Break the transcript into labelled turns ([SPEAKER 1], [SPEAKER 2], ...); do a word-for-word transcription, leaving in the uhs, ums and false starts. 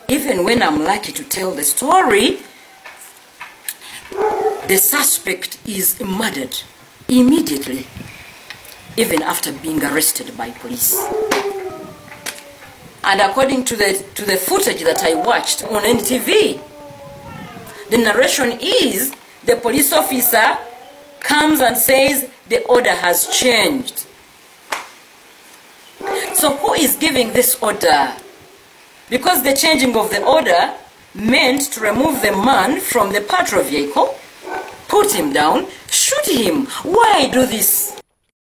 [SPEAKER 1] even when I'm lucky to tell the story, the suspect is murdered immediately, even after being arrested by police. And according to the, to the footage that I watched on N T V, the narration is the police officer comes and says the order has changed. So who is giving this order? Because the changing of the order meant to remove the man from the patrol vehicle, put him down, shoot him. Why do this?